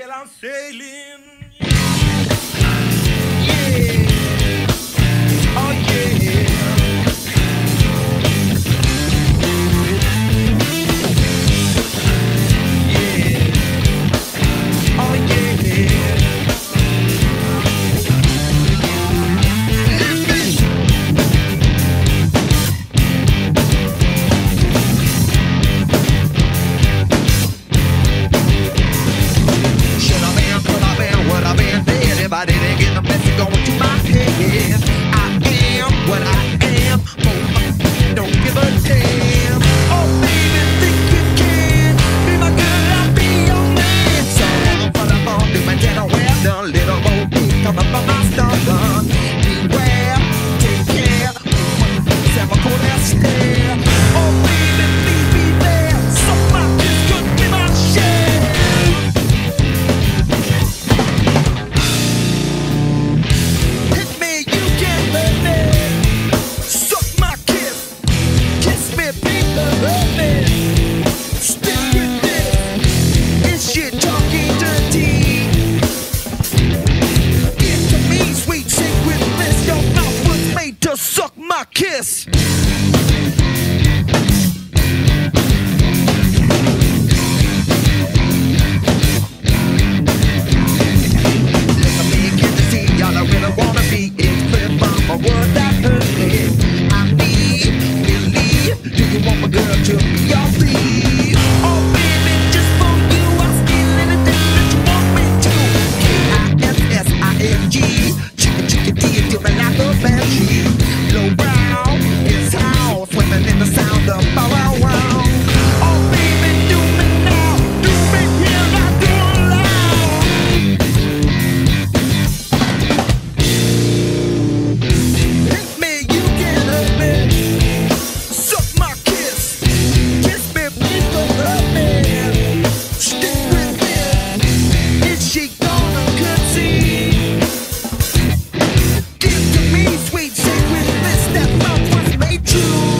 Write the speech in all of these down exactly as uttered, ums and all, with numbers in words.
sail, I'm sailing. Yeah. Oh yeah. If I didn't get the message going to my head, I am what I am. Oh, don't give a damn. Oh, baby, think you can be my girl, I'll be your man. So I'm for the phone, do my dinner well done. Little old big coming from my stomach. Beware, take care. Have a cool ass stare. Oh, baby, please be there. So my kiss could be my share. Suck my kiss. Look at me, can't you see? Y'all I really wanna be. It's clear from a word that hurt me. I need, believe. Do you want my girl to be your lead? Oh baby, just for you, I'll steal anything that you want me to. K I S S I N G. Chicka chicka D, do me like a banshee. Low brown, it's how swimming in the sound of bow wow wow. Oh baby, do me now, do me here, I do loud. Hit me, you can hurt me. Suck my kiss, kiss me, please don't hurt me. Stick with me, is she gonna concede? Give to me, sweet sacred bliss, that mouth was made true.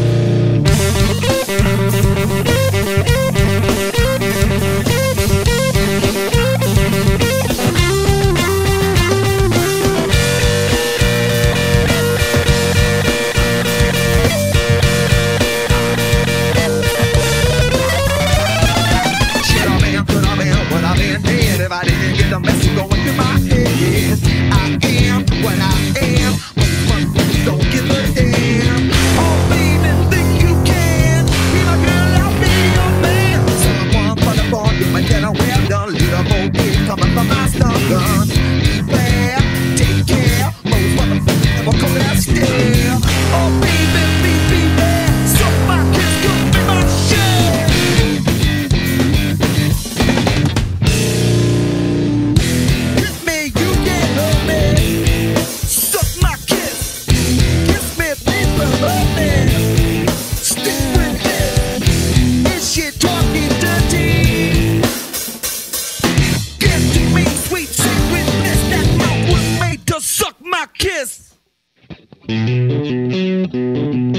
Should I been, could I been, would I been dead if I didn't get the message going through my head? I am what I am. Don't give a damn. Oh baby, think you can be my girl, I'll be your man. Someone for the phone, you might get a well done. Little boat is coming from my stomach. Beware, take care. Most motherfuckers never come that stare. Oh baby, please be there. So my kiss could be my share. Hit me, you can hurt me. Suck my kiss. Kiss me, please hurt me. Stick with me. Is she talking dirty? Give to me, sweet sacred bliss. That mouth was made to suck my kiss.